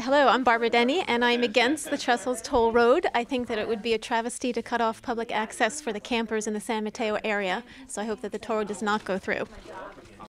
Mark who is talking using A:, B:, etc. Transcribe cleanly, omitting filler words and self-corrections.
A: Hello, I'm Barbara Denny, and I'm against the Trestles Toll Road. I think that it would be a travesty to cut off public access for the campers in the San Mateo area, so I hope that the toll road does not go through.